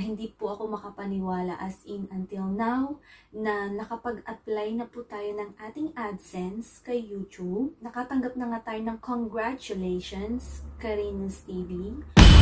hindi po ako makapaniwala as in until now na nakapag-apply na po tayo ng ating AdSense kay YouTube. Nakatanggap na nga tayo ng congratulations, Karina's TV.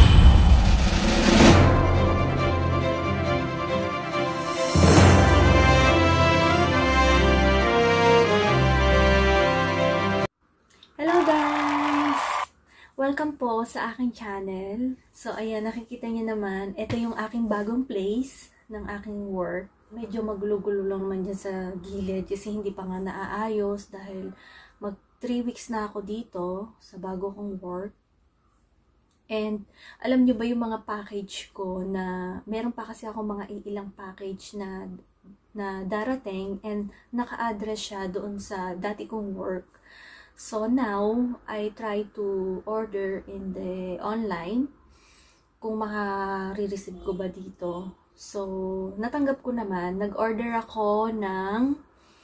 Hello guys! Welcome po sa aking channel. So ayan, nakikita niyo naman, ito yung aking bagong place ng aking work. Medyo magulo-gulo lang naman dyan sa gilid kasi hindi pa nga naaayos dahil mag 3 weeks na ako dito sa bago kong work. And alam niyo ba yung mga package ko na meron pa kasi ako mga ilang package na darating and naka-address siya doon sa dati kong work. So now, I try to order in the online kung makare-receive ko ba dito. So, natanggap ko naman. Nag-order ako ng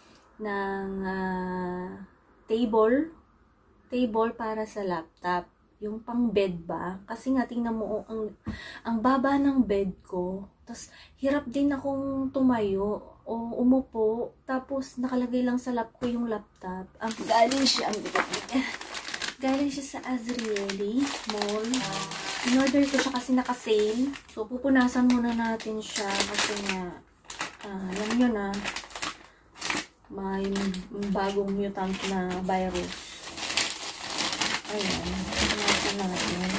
table para sa laptop. Yung pang bed ba? Kasi nga, tingnan mo, ang baba ng bed ko. Tapos, hirap din akong tumayo o umupo. Tapos, nakalagay lang sa lap ko yung laptop. Galing siya sa Azrieli Mall. In-order ko siya kasi naka-sale. So, pupunasan muna natin siya kasi nga, alam nyo na, may bagong mutant na virus. Ayan, pupunasan natin.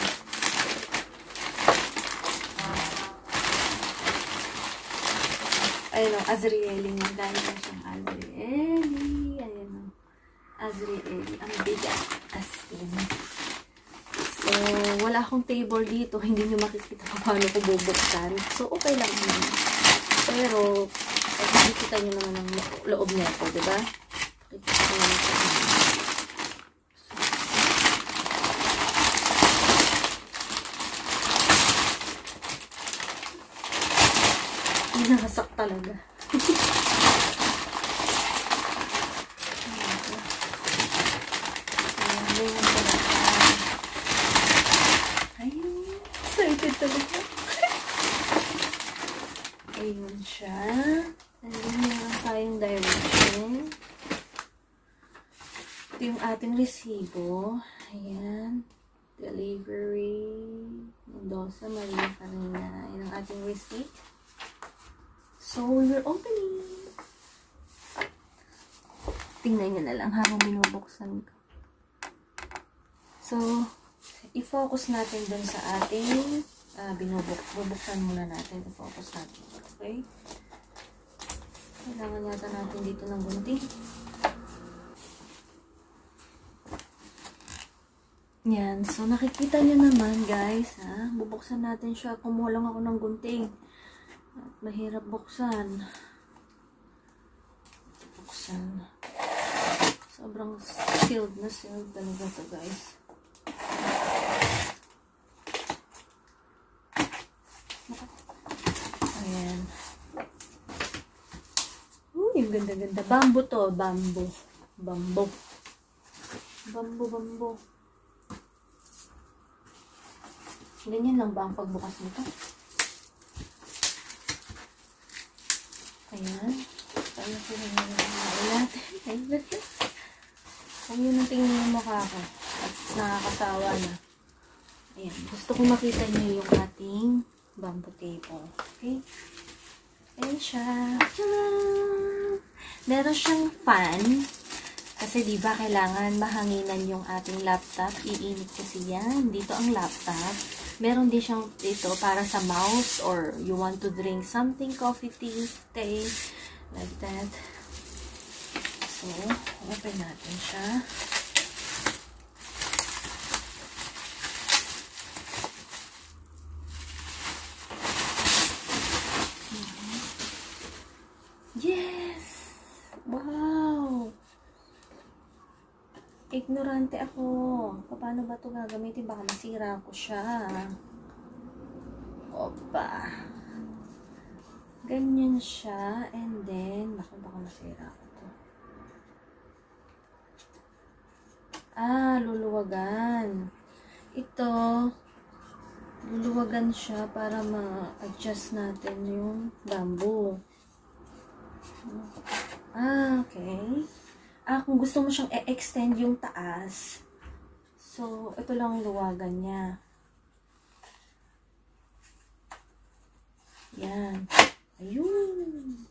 Ayun o, Azrieli nga. Galing na siyang Azrieli. Ayun o. Azrieli. Ang bigat. As in. So, wala akong table dito. Hindi nyo makikita paano ko bubuksan. So, okay lang naman. Pero, makikita nyo naman ang loob niya ito, diba? Makikita nyo naman ito. Nahasak talaga. Ayun. Excited talaga. Ayun siya. Ayun meron tayong direction. Ito yung ating resibo. Ayan. Delivery. Mendoza, Maria Carina. Ayan ang ating receipt. So, we're opening. Tingnan nyo na lang habang binubuksan ko. So, i-focus natin dun sa ating bubuksan muna natin. I-focus natin. Okay? Kailangan yata natin dito ng gunting. Yan. So, nakikita nyo naman, guys. Bubuksan natin siya. Kumuha lang ako ng gunting. At mahirap buksan. Sobrang sealed na sealed talaga to, guys. Ayan. Uy, yung ganda-ganda. Bamboo to. Bamboo. Ganyan lang ba ang pagbukas nito? Ayan. Paano pinag-alala natin? Ayan. Kung yun ang tingin yung mukha ko. At nakakasawa na. Ayan. Gusto ko makita niyo yung ating bamboo table. Okay? Ayan siya. Tadaan! Meron siyang fan. Kasi diba kailangan mahanginan yung ating laptop. Iinit kasi yan. Dito ang laptop. Meron din siyang dito para sa mouse or you want to drink something, coffee, tea, like that. So, open natin siya. Yes! Wow! Ignorante ako. Paano ba ito gagamitin? Baka masira ko siya. Opa. Ganyan siya. And then, baka masira ko to. Luluwagan. Ito, Luluwagan siya para ma-adjust natin yung bamboo. Okay. Kung gusto mo siyang e-extend yung taas, so, ito lang yung luwagan niya. Yan. Ayun.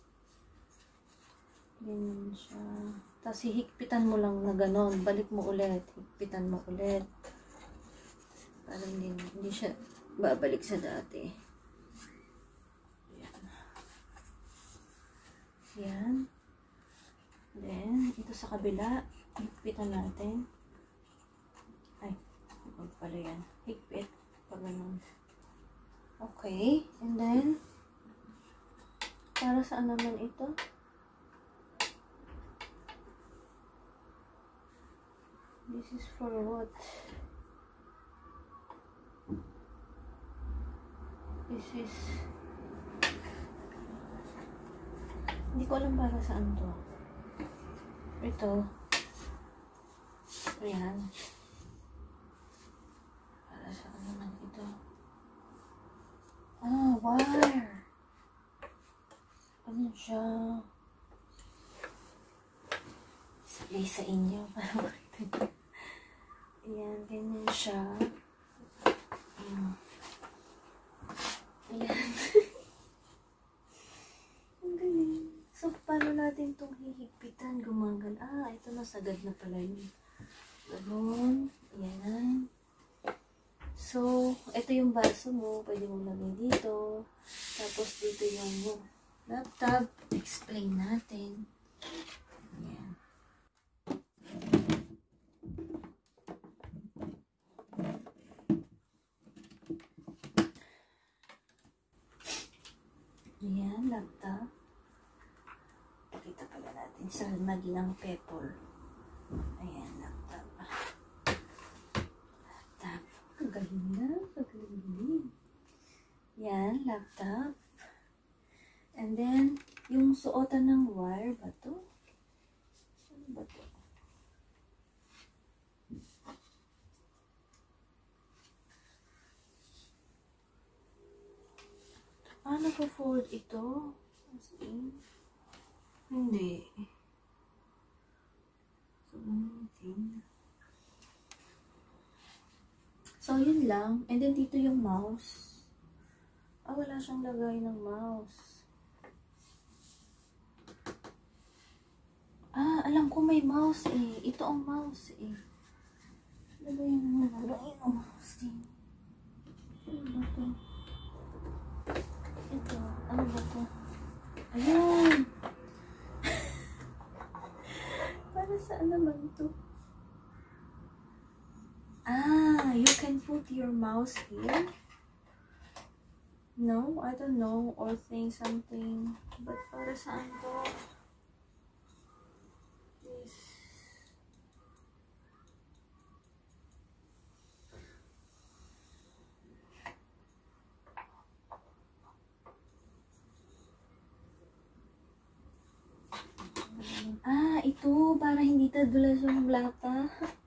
Ganyan siya. Tapos, hihigpitan mo lang na ganon. Balik mo ulit. Higpitan mo ulit. Para hindi siya babalik sa dati. Yan. Yan. Then, ito sa kabila. Higpitan natin. Ay, huwag pala yan. Higpit. Pag ganun. Okay. And then, para saan naman ito? This is for what? This is... Hindi ko alam para saan to. Ito. Ayan. Para saan naman ito? Wire. Ano siya? Sabi sa inyo. Para makita niyo. Ayan. Ganyan siya. Ayan. Ang galing. So, paano natin itong hihigpitan? Gumagal. Ito na. Sagad na pala yun. Ganon. Ayan. So, ito yung baso mo. Pwede mo lagay dito. Tapos, dito yung laptop. Explain natin. Ayan. Ayan, laptop. Pakita pala natin sa magilang pepper. Ayan, laptop. Laptop. Ang galing na. Ang galing. Yan, laptop. And then, yung suotan ng wire ba to? Ano ba to? Naka-fold ito? As in? Hindi. So, yun lang. And then, dito yung mouse. Wala siyang lagay ng mouse. Alam ko may mouse eh. Ito ang mouse eh. Lagayin mo. Lagayin ang mouse eh. Ano ba ito? Ito. Ano ba ito? Ayun! Para saan naman ito? You can put your mouse here. No, I don't know. Or think something. But para saan to? This. Ito. Para hindi tadulas yung lata.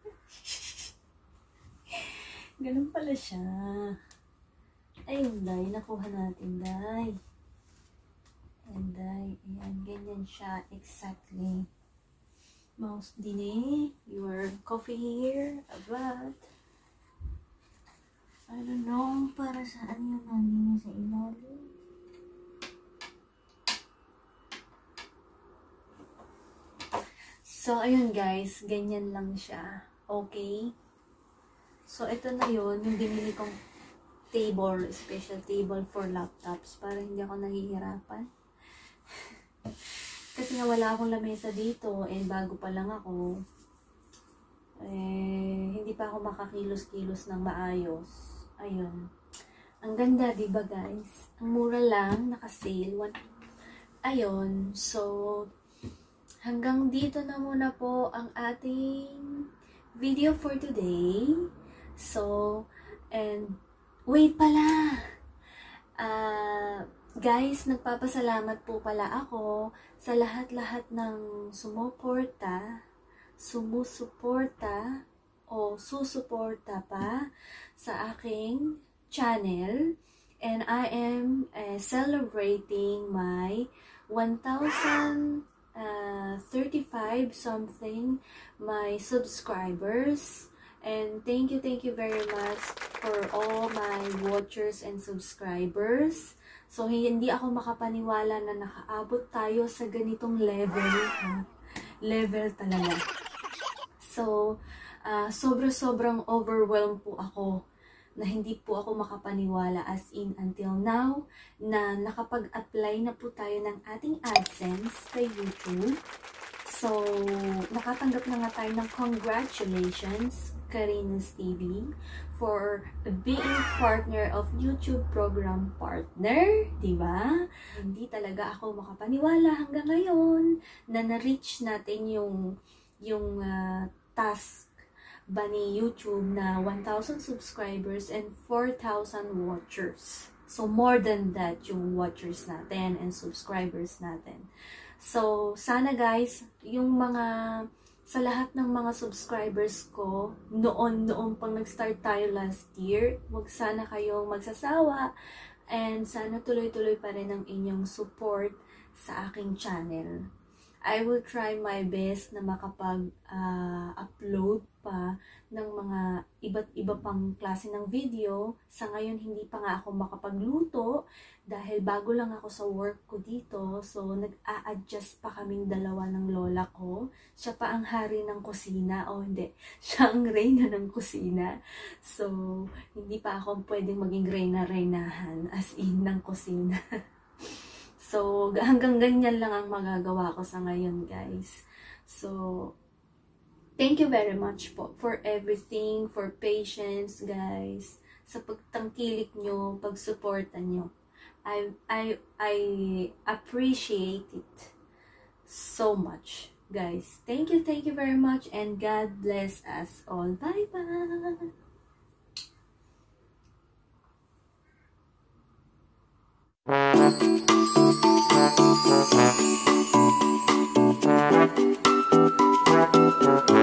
Ganun pala siya. Ayun, Day. Nakuha natin, Day. And, Day. Ayan, ganyan siya. Exactly. Mouse din eh. Your coffee here. But, I don't know. Para saan yun namin sa ilalim. So, ayun guys. Ganyan lang siya. Okay? So, ito na yun. Yung binili kong table, special table for laptops para hindi ako nahihirapan. Kasi nga wala akong lamesa dito and bago pa lang ako. Hindi pa ako makakilos-kilos ng maayos. Ayun. Ang ganda, diba guys? Ang mura lang, naka-sale. Ayun. So, hanggang dito na muna po ang ating video for today. So, and wait pala! Guys, nagpapasalamat po pala ako sa lahat-lahat ng sumusuporta o susuporta pa sa aking channel, and I am celebrating my 1,035 something my subscribers. And thank you very much for all my watchers and subscribers. So, hindi ako makapaniwala na nakaabot tayo sa ganitong level. Ha? Level talaga. So, sobrang overwhelmed po ako na hindi po ako makapaniwala, as in until now na nakapag-apply na po tayo ng ating AdSense kay YouTube. So, nakatanggap na nga tayo ng congratulations, Carina's TV, for being partner of YouTube program partner, diba? Hindi talaga ako makapaniwala hanggang ngayon na na-reach natin yung task ba ni YouTube na 1,000 subscribers and 4,000 watchers. So, more than that yung watchers natin and subscribers natin. So, sana guys, yung sa lahat ng mga subscribers ko, noon pang nag-start tayo last year, wag sana kayong magsasawa and sana tuloy-tuloy pa rin ang inyong support sa aking channel. I will try my best na makapag-upload pa ng mga iba't iba pang klase ng video. Sa ngayon, hindi pa nga ako makapagluto dahil bago lang ako sa work ko dito. So, nag-a-adjust pa kaming dalawa ng lola ko. Siya pa ang hari ng kusina. O hindi, siya ang reyna ng kusina. So, hindi pa ako pwedeng maging reyna-reynahan as in ng kusina. So, hanggang ganyan lang ang magagawa ko sa ngayon, guys. So, thank you very much po for everything, for patience, guys. Sa pagtangkilik nyo, pagsuporta nyo. I appreciate it so much, guys. Thank you very much, and God bless us all. Bye-bye! Thank you.